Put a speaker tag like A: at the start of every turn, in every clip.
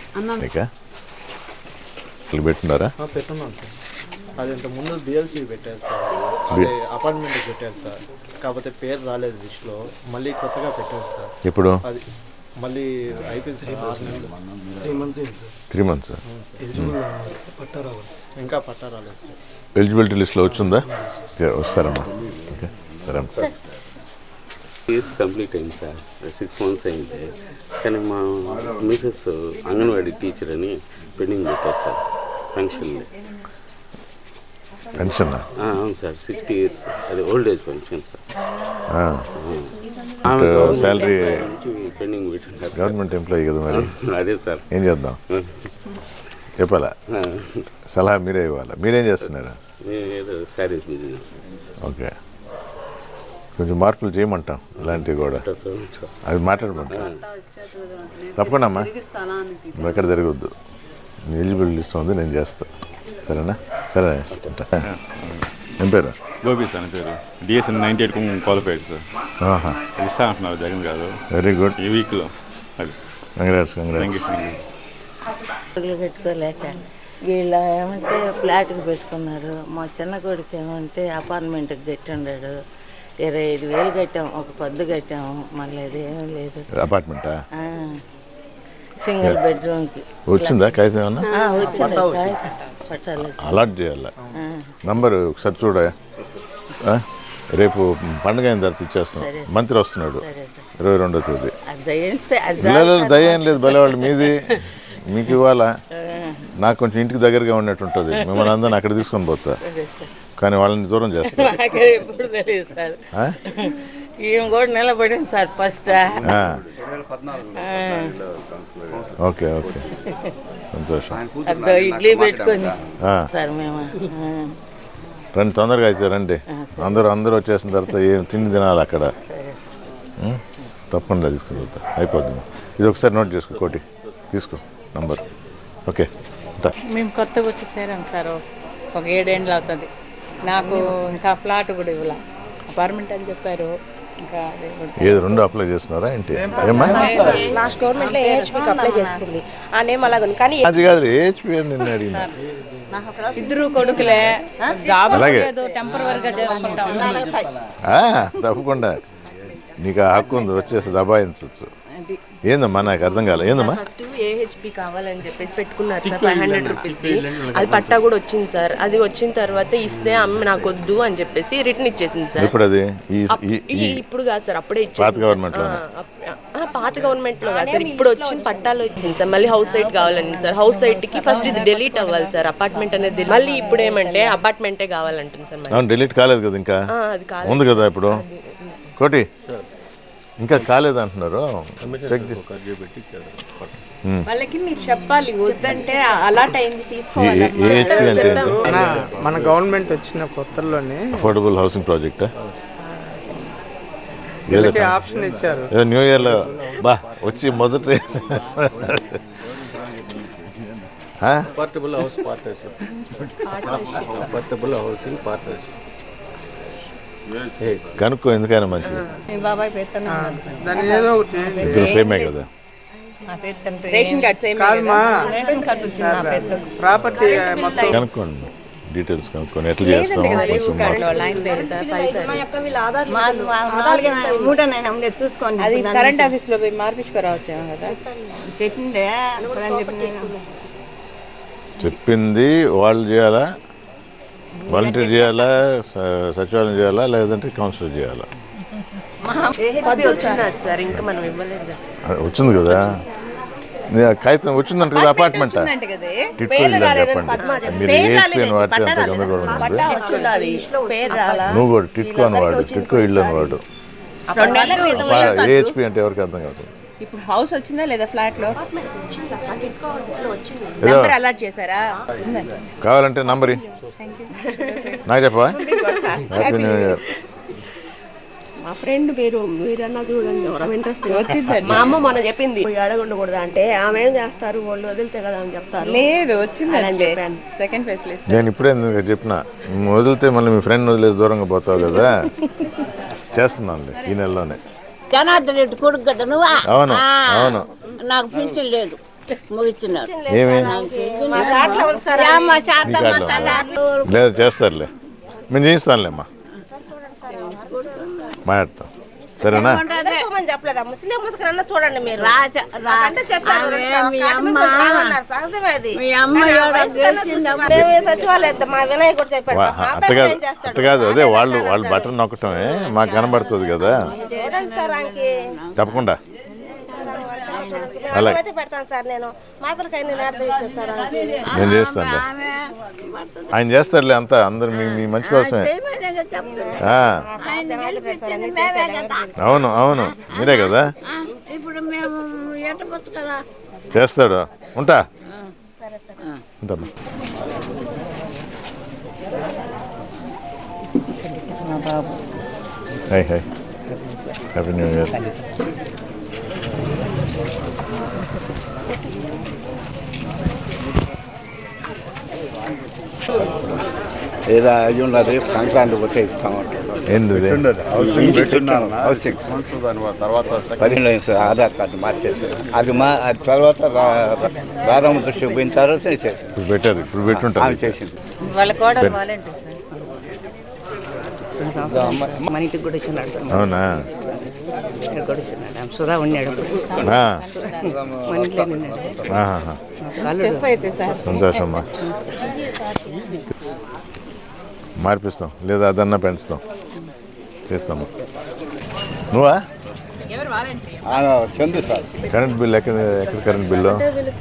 A: ఇక్కడ పెట్టున్నారా?
B: పెట్టున్నాను సార్. అది ఇంత ముందు బిఎల్సీ పెట్టారు సార్, అపార్ట్మెంట్ పెట్టారు సార్. కాకపోతే పేరు రాలేదు లిస్ట్లో, మళ్ళీ కొత్తగా పెట్టారు సార్.
A: ఇప్పుడు
B: అది మళ్ళీ అయిపోయింది
A: 3 months
B: ఇంకా పట్టా రాలేదు సార్.
A: ఎలిజిబిలిటీ లిస్ట్లో వచ్చిందా? వస్తారమ్మా. ఓకే సరే సార్.
C: ఇయర్స్ కంప్లీట్ అయింది సార్, 6 months అయింది. కానీ మా మిసెస్ అంగన్వాడీ టీచర్ అని పెండింగ్ పెట్టారు సార్ పెన్షన్.
A: పెన్షన్?
C: అవును సార్, 60 years, అది old age pension sir.
A: Salary
C: pending పెట్టారు.
A: గవర్నమెంట్ ఎంప్లాయీ కదా మరి.
C: అదే సార్,
A: ఏం చేద్దాం చెప్పాలా? సలహా మీరే ఇవ్వాలి. మీరేం చేస్తున్నారు?
C: ఏదో శారీస్ బిజినెస్.
A: ఓకే, కొంచెం మార్పులు చేయమంటాం ఇలాంటివి కూడా. అది మాట్లాడమంటాం తప్పకుండా అమ్మా. నువ్వు ఎక్కడ జరగవద్దు. ఎలిజిబిలిటీ లిస్ట్ ఉంది, నేను చేస్తా. సరేనా? సరే. ఏం పేరు?
D: గోపి సార్ పేరు. DSN 98 qualified sir. ఇస్తా అంటున్నారు జగన్ గారు.
A: Very good.
D: ఈ వీక్లో. అది
A: కంగ్రాట్స్.
E: పెట్టుకోలేక వీళ్ళ ఏమంటే ఫ్లాట్కి పెట్టుకున్నారు. మా చిన్న కొడుకు ఏమంటే అపార్ట్మెంట్కి కట్టిండాడు. 25,000 కట్టాము, ఒక పొద్దు కట్టాము. మళ్ళీ అది ఏమీ లేదు.
A: అపార్ట్మెంటా?
E: సింగిల్ బెడ్రూమ్కి
A: వచ్చిందా కాగితం ఏమన్నా?
E: వచ్చింది పట్టాలి.
A: అలాట్ చేయాలి. నంబరు ఒకసారి చూడ. రేపు పండుగ అయిన తర్వాత ఇచ్చేస్తాం. మంత్రి వస్తున్నాడు 22వ తేదీ. దయ్యం లేదు బలవాళ్ళు మీది, మీకు ఇవ్వాలా? నాకు కొంచెం ఇంటికి దగ్గరగా ఉన్నట్టు ఉంటుంది. మిమ్మల్ని అందరిని అక్కడ తీసుకొని పోతా, కానీ వాళ్ళని దూరం చేస్తా.
E: ఎప్పుడు తెలియదు సార్. ఈమె కూడా నిలబడింది సార్ ఫస్ట్.
A: ఓకే ఓకే, సంతోషం.
E: ఇడ్లీ పెట్టుకొని సార్ మేము
A: రండి, తొందరగా అయితే రండి. అందరూ వచ్చేసిన తర్వాత ఏం తిండి తినాలి అక్కడ. తప్పకుండా తీసుకుని పోతా, అయిపోద్ది. ఇది ఒకసారి నోట్ చేసుకో, కోటి తీసుకో నంబర్. ఓకే.
F: మేము కొత్తగా వచ్చేసారాం సార్, ఒక 7 ఏళ్ళు అవుతుంది. నాకు ఇంకా ఫ్లాట్ కూడా ఇవ్వాల, అపార్ట్మెంట్ అని చెప్పారు. ఇంకా
A: ఏది 2 అప్లై చేస్తున్నారా ఏంటి?
G: లాస్ట్ గవర్నమెంట్ లో ఏహెచ్పీకి అప్లై చేసుకుంది. ఆ నేమ్ అలాగే కానీ
A: అది కాదు, ఏహెచ్పీ అని నిన్న అడిగిన.
F: 2 కొడుకులే, జాబ్ లేదు, టెంపరరీగా చేసుకుంటా ఉన్నాను.
A: తప్పకుండా నీకు ఆ హక్కు ఉంది, వచ్చేసి దబాయించవచ్చు. ఏందమ్మా నాకు అర్థం కాలే, ఏందమ్మా?
G: ఫస్ట్ ఏహెచ్పీ కావాలని చెప్పేసి పెట్టుకున్నారు సార్ 500 రూపీస్ది. అది పట్టా కూడా వచ్చింది సార్. అది వచ్చిన తర్వాత ఇస్తే అమ్మ నాకు వద్దు అని చెప్పేసి రిటర్న్ ఇచ్చేసింది సార్.
A: ఇప్పుడు అది
G: ఇప్పుడు కాదు సార్, అప్పుడే ఇచ్చేసింది.
A: పాత గవర్నమెంట్ లో
G: కాదు సార్, ఇప్పుడు వచ్చిన పట్టాలో ఇచ్చింది సార్. మళ్ళీ హౌస్ సైట్ కావాలని సార్. హౌస్ సైట్ కి ఫస్ట్ ఇది డిలీట్ అవ్వాలి సార్, అపార్ట్మెంట్ అనేది. మళ్ళీ ఇప్పుడు ఏమంటే అపార్ట్మెంటే కావాలంటుంది సార్.
A: డిలీట్ కాలేదు కదా, ఇంకా ఉంది కదా ఇప్పుడు. కోటి ఇంకా కాలేదంటున్నారు.
G: వాళ్ళకి మీరు చెప్పాలి, వద్దంటే అలాట్ అయింది తీసుకోవాలి.
B: మన గవర్నమెంట్ వచ్చిన కొత్తలోనే
A: అఫోర్డబుల్ హౌసింగ్ ప్రాజెక్ట్
B: ఆప్షన్ ఇచ్చారు.
A: న్యూ ఇయర్ లో బా వచ్చి మొదట
C: portable house partnership, portable housing partnership
A: కనుక్కో, ఎందుకైనా మంచిది. ఇద్దరు సేమే కదా.
G: రేషన్ కార్డ్ సేమ్
B: ప్రాపర్టీ
A: కనుక్కోండి, డీటెయిల్స్ కనుక్కొని ఎట్లా చేస్తాం.
F: చూసుకోండి, అది కరెంట్ ఆఫీస్ లో పోయి మార్పించుకోరావచ్చేమో కదా.
A: చెప్పింది వాళ్ళు చేయాలా, వాలంటీర్ చేయాలా, సచివాలయం చేయాలా, లేదంటే కౌన్సిలర్ చేయాలా? వచ్చింది కదా కాగితం, వచ్చిందంట కదా. అపార్ట్మెంట్ టిట్కో ఇల్లు అని చెప్పండి. మీరు ఏహెచ్పీ అని వాడితే అంత గందరగోళం ఉంది. నువ్వు కూడా టిట్కో అని వాడు, టిట్కో ఇల్లు అని వాడు. ఏహెచ్పీ అంటే ఎవరికి అర్థం కాదు.
F: ఇప్పుడు హౌస్ వచ్చిందా లేదా ఫ్లాట్ లో? నెంబర్ అలాట్ చేశారా?
A: కావాలంటే నంబర్ నాకు చెప్పవా? Happy new year.
G: మా ఫ్రెండ్ పేరు మీరన్నా చూడండి, ఎవరైనా ఇంట్రెస్ట్ వచ్చిందండి. మా అమ్మ మొన్న చెప్పింది అడగకూడదు అంటే, ఆమె ఏం చేస్తారు వాళ్ళు వదిలితే కదా అని చెప్తారు.
F: లేదు వచ్చిందని చెప్పాను. సెకండ్ ఫేస్ లిస్ట్
A: నేను ఇప్పుడే చెప్పిన, వదిలితే మళ్ళీ మీ ఫ్రెండ్ వదిలేసి దూరంగా పోతావు కదా. చేస్తున్నాను ఈ నెలలోనే.
E: జనార్దన్ రెడ్డి కొడుకు కదా నువ్వా?
A: అవును అవును.
E: నాకు పింఛన్ లేదు.
A: ఏమి లేదు చేస్తారులే, మేము చేయిస్తానులేమ్మా, మాట్లాడతాం సరేనా.
H: చెప్పలేదా ముస్లిం ముసుకరన్నా చూడండి మీరు సచివాలయం మా వినాయకుడు చెప్పాడు
A: అట్ట కాదు, అదే వాళ్ళు బటన్ నొక్కటమే మాకు కనబడుతుంది కదా, తప్పకుండా
H: అలాగే పెడతాను సార్. నేను మాతలకైనా
A: నేను చేస్తానులే, ఆయన చేస్తారులే అంతా, అందరు మీ మంచి కోసమే. అవును అవును మీరే కదా చేస్తాడు. ఉంటా ఉంటామ్మా. Hi hi happy new year.
I: ఏదో అది ఉన్నది సంక్రాంతి పోతే ఇస్తామంటారు.
A: ఏంది
I: హౌసింగ్ 15 ఆధార్ కార్డు మార్చేసారు. అది తర్వాత రాధమ్మ దృష్టికి పోయిన తర్వాత చేశారు.
A: ఇప్పుడు పెట్టారు, ఇప్పుడు పెట్టుంటారు
I: చేసింది.
J: మన ఇంటికి కూడా ఇచ్చినాడు సార్.
A: అవునా
J: సుధా ఉన్నాడు
A: సంతోషమ్మా. మార్పిస్తాం లేదా అదన్నా పెంచుతాం, చేస్తాము. నువ్వా
I: చందు సార్
A: కరెంట్ బిల్ ఎక్కడ కరెంట్ బిల్లు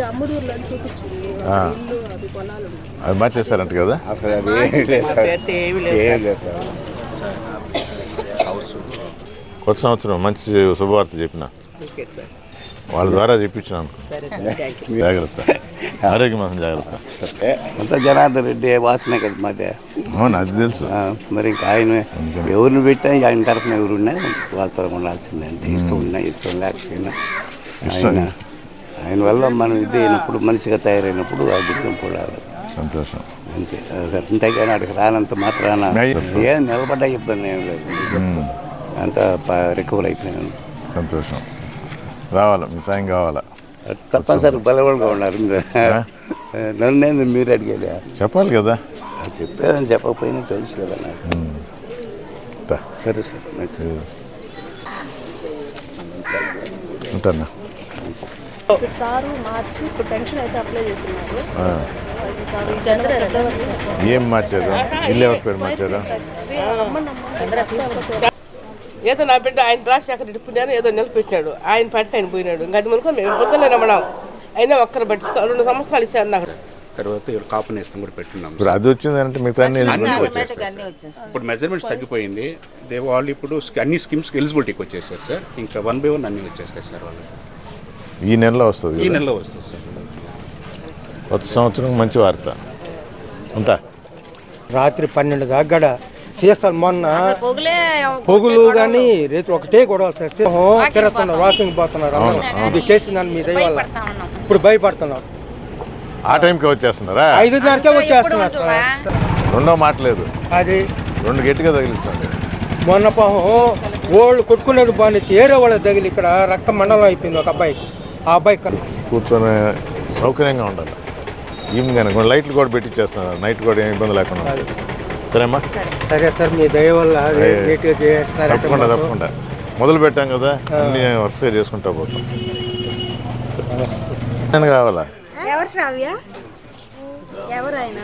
A: అది మార్చేస్తారంట కదా.
I: అసలు అది ఏం లేదు సార్.
A: కొత్త సంవత్సరం మంచి శుభవార్త చెప్పిన వాళ్ళ ద్వారా చెప్పించినాను. జాగ్రత్త, ఆరోగ్యమాసం జాగ్రత్త.
I: అంతా జనార్దన్ రెడ్డి వాసన కదా మాదే.
A: అవును అది తెలుసు.
I: మరి ఇంకా ఆయన ఎవరిని పెట్టా ఆయన తరఫున ఎవరున్నా వాళ్ళతో ఉండాల్సిందంటే ఇష్టం ఉన్నా ఇష్టం లేకపోయినా ఆయన వల్ల మనం ఇది అయినప్పుడు మనిషిగా తయారైనప్పుడు ఆ గుర్తింపు కూడా
A: సంతోషం
I: అంతే. అంతేగాని అక్కడికి రానంత మాత్రాన ఏం నిలబడ్డా ఇబ్బంది ఏం లేదు, అంతా రికవర్ అయిపోయినాను.
A: సంతోషం. రావాలా, మీ సాయం కావాలా
I: తప్పనిసరి బలవాళ్ళుగా ఉన్నారు. నన్ను మీరు అడిగేది
A: చెప్పాలి కదా,
I: చెప్పేదని చెప్పకపోయినా తెలుసు కదా నాకు. సరే సార్ మంచిది
A: ఉంటానా.
K: సారు మార్చి ఇప్పుడు పెన్షన్ అయితే అప్లై చేస్తున్నారు.
A: ఏం మార్చారు? ఇల్లు ఎవరి పేరు మార్చారు?
L: ఏదో నా బిడ్డ ఆయన రాజశేఖర రెడ్డి పుణ్యాన్ని ఏదో నిలిపించాడు, ఆయన పట్టి ఆయన పోయినాడు. ఇంకా అది మనకు మేము పొద్దున్నే రమ్మన్నాం, అయినా ఒక్కరు బట్టి 2 సంవత్సరాలు ఇచ్చారు నాకు.
M: తర్వాత కాపు నేస్తం కూడా పెట్టున్నాం.
A: ఇప్పుడు అది వచ్చిందంటే మిగతా
M: ఇప్పుడు మెజర్మెంట్స్ తగ్గిపోయింది. వాళ్ళు ఇప్పుడు అన్ని స్కీమ్స్కి ఎలిజిబిలిటీకి వచ్చేసారు సార్. ఇంకా 1 by 1 అన్నీ వచ్చేస్తాయి సార్ వాళ్ళు.
A: ఈ నెలలో వస్తుంది,
M: ఈ నెలలో వస్తుంది సార్.
A: కొత్త సంవత్సరం మంచి వార్త. ఉంటా.
N: రాత్రి 12 దాకా సీసాలు మొన్న పొగులు కానీ రేపు ఒకటే గొడవ తిరుగుతున్నారు, వాకింగ్ పోతున్నారు. ఇది చేసిందని మీ దయ వల్ల ఇప్పుడు భయపడుతున్నాం.
A: ఆ టైంకి వచ్చేస్తున్నారా?
N: 5:30కే వచ్చేస్తున్నారు సార్.
A: రెండో మాట లేదు,
N: అది
A: 2 గట్టిగా తగిలించండి.
N: మొన్న పాపం వాళ్ళు కొట్టుకునేది బాగా ఏరే వాళ్ళకి తగిలి ఇక్కడ రక్త మండలం అయిపోయింది ఒక అబ్బాయికి. ఆ అబ్బాయి
A: కూర్చొని సౌకర్యంగా ఉండాలి. ఈవినింగ్ అని కొన్ని లైట్లు కూడా పెట్టించేస్తున్నారు, నైట్ కూడా ఏమి ఇబ్బంది లేకుండా. సరేమ్మా.
N: సరే సార్, మీ దయ వల్ల
A: తప్పకుండా మొదలు పెట్టాం కదా, అన్ని వరుసగా చేసుకుంటా పోతాం. నేను కావాలా?
K: ఎవరు శ్రావ్య? ఎవరు ఆయన?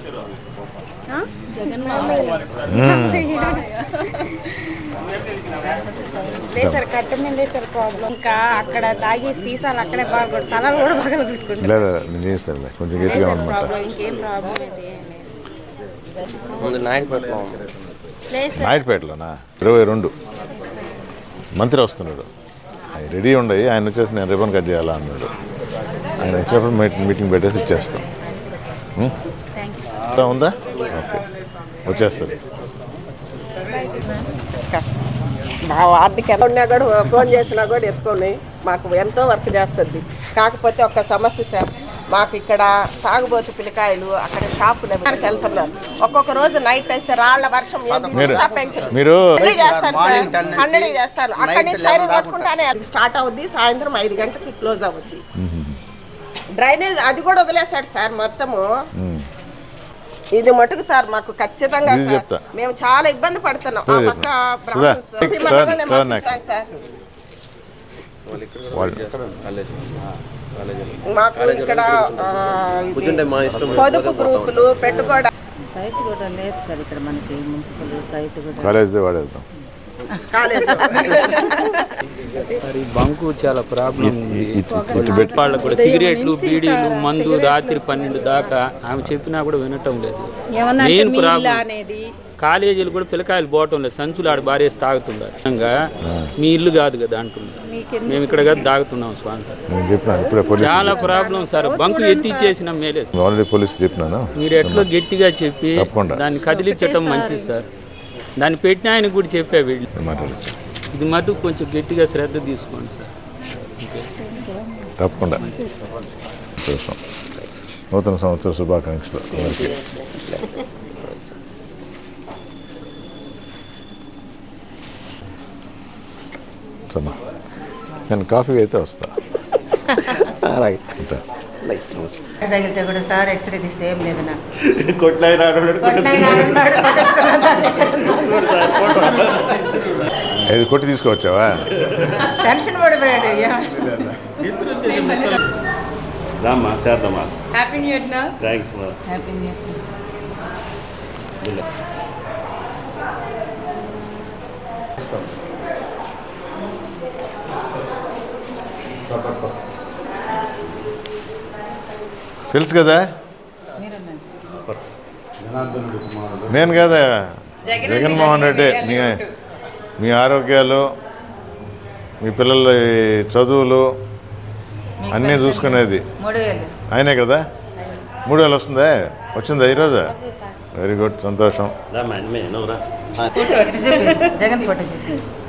K: లేసారు కట్ట మీద లేసారు ప్రాబ్లం. ఇంకా అక్కడ తాగి సీసాలు అక్కడే బాగా తలలు కూడా పగల పెట్టుకుంటారు.
A: లేదు నేను చేస్తాను, కొంచెం గట్టిగా అనమాట.
K: ఇంకేం ప్రాబ్లం అయితే
A: నాయుడుపేటలోనా? 22 మంత్రి వస్తున్నాడు, ఆయన రెడీ ఉండయి. ఆయన వచ్చేసి నేను రిబన్ కట్ చేయాలా అన్నాడు. ఆయన వచ్చేప్పుడు మీటింగ్ పెట్టేసి ఇచ్చేస్తాం. ఉందా? ఓకే, వచ్చేస్తుంది.
L: మా వార్డుకి ఎలా ఉన్నా కూడా ఫోన్ చేసినా కూడా ఎత్తుకొని మాకు ఎంతో వర్క్ చేస్తుంది. కాకపోతే ఒక్క సమస్య సార్, మాకు ఇక్కడ తాగుబోతు పిల్లకాయలు అక్కడ షాపులు వెళ్తున్నారు. ఒక్కొక్క రోజు నైట్ అయితే రాళ్ల వర్షం
A: మీరు
L: చేస్తారు. అక్కడి నుంచి సైరన్ కొట్టుకుంటానే అది స్టార్ట్ అవుద్ది, సాయంత్రం 5 గంటలకి క్లోజ్ అవుద్ది. డ్రైనేజ్ అది కూడా వదిలేశాడు సార్ మొత్తము. ఇది మటుకు సార్ మాకు ఖచ్చితంగా సార్ మేము చాలా ఇబ్బంది పడుతున్నాం. ఆ పక్క బ్రాహ్మణ్స్ సార్ మాకు ఇక్కడ పొదుపు గ్రూపులు పెట్టుకోవడం
E: సైట్ కూడా లేదు సార్ ఇక్కడ మనకి మున్సిపల్ సైట్ కూడా.
A: కాలేజ్ వాడేద్దాం.
J: బంకు చాలా ప్రాబ్లం ఉంది. వాళ్ళకు కూడా సిగరెట్లు బీడీలు మందు రాత్రి 12 దాకా ఆమె చెప్పినా కూడా వినటం లేదు. మెయిన్ ప్రాబ్లం కాలేజీలు కూడా పిల్లకాయలు పోవటం లేదు. సంచులు ఆడ బారేసి తాగుతున్నారు. మీ ఇల్లు కాదు కదా అంటున్నారు. మేము ఇక్కడ కదా తాగుతున్నాం స్వామి. చాలా ప్రాబ్లం సార్. బంకు ఎత్తిచ్చేసిన మేలే
A: పోలీసు చెప్పినాను.
J: మీరు ఎట్లా గట్టిగా చెప్పి దాన్ని కదిలించటం మంచిది సార్. దాన్ని పెట్టిన ఆయన కూడా చెప్పా వీళ్ళు. ఇది మటుకు కొంచెం గట్టిగా శ్రద్ధ తీసుకోండి సార్.
A: తప్పకుండా. నూతన సంవత్సర శుభాకాంక్షలు. నేను కాఫీ అయితే వస్తా.
O: తగిలితే కూడా సార్ ఎక్స్రే తీస్తే ఏం లేదు నాకు.
A: ఇది కొట్టి తీసుకొచ్చావా?
O: టెన్షన్ పడిపోయాడు.
C: రామ్మా చేద్దామా.
O: Happy new year.
C: థ్యాంక్స్ మా.
O: Happy new year.
A: తెలుసు కదా నేను కదా జగన్మోహన్ రెడ్డి. మీ ఆరోగ్యాలు, మీ పిల్లల చదువులు అన్నీ చూసుకునేది ఆయనే కదా. 3000 వస్తుందా? వచ్చిందా ఈరోజు? వెరీ గుడ్, సంతోషం.
O: జగన్ ఫోటో చెప్పి